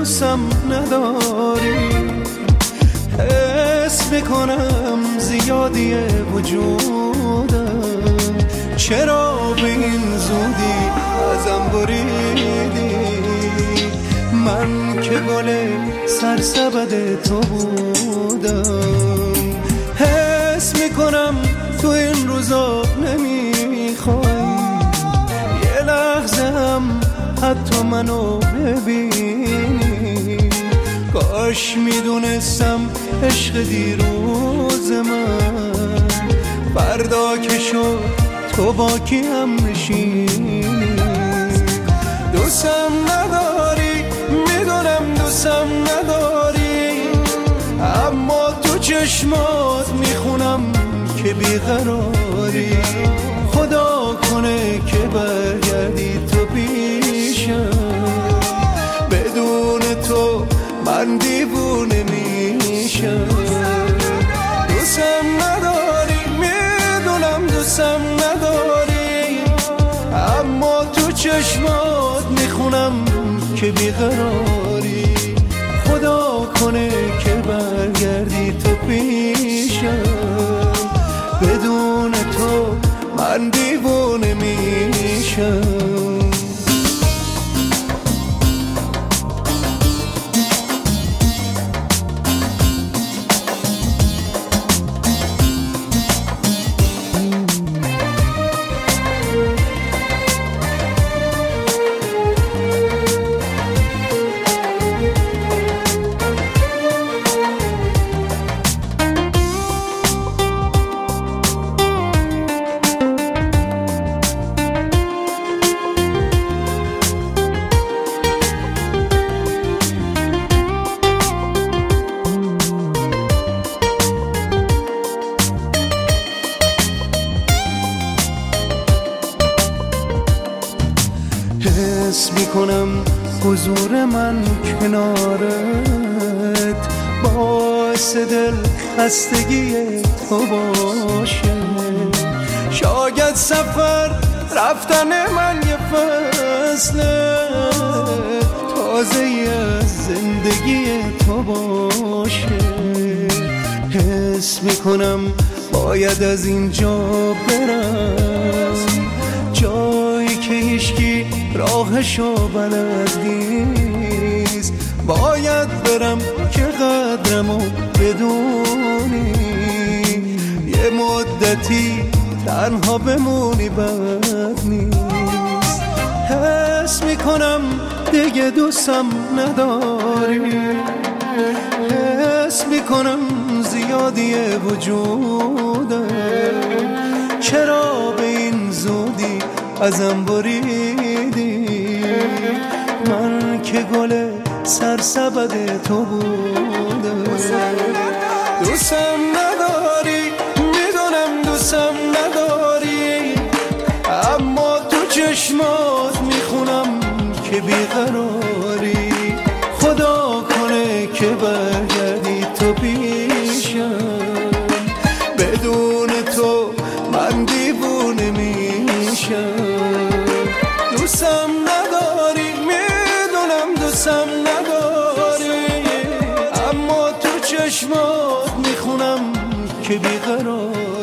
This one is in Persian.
دوستم نداری. حس میکنم زیادی وجودم، چرا به این زودی ازم بریدی؟ من که گل سرسبد تو بودم. حس میکنم تو این روزا نمیخوای یه لحظه هم حتی منو ببینی. کاش میدونستم عشق دیروز من فردا که شد تو با کیم نشینی. دوستم نداری، میدونم دوستم نداری، اما تو چشمات میخونم که بیقراری. خدا کنه که برگردی تو پیشم، بدون تو من دیوونه میشم. دوستم نداری، میدونم دوستم نداری، اما تو چشمات میخونم که بیقراری. خدا کنه که برگردی تو پیشم، بدون تو من دیوونه میشم. حس میکنم حضور من کنارت باعث دل خستگی تو باشه. شاید سفر رفتن من یه فصل تازه از زندگی تو باشه. حس میکنم باید از اینجا برم، جایی که هیچکی راهشو بلد نیست. باید برم که قدرمو بدونی، یه مدتی تنها بمونی بد نیست. حس میکنم دیگه دوستم نداری، حس میکنم زیادی وجودم، چرا به این زودی ازم بریدی؟ من که گل سرسبد تو بودم. دوستم نداری، میدونم دوستم نداری، اما تو چشمات میخونم که بیقراری. خدا کنه که برگردی تو پیشم، بدون تو من دیوونه میشم. دوستم نداری، میدونم دوستم نداری، اما تو چشمات میخونم که بیقرار.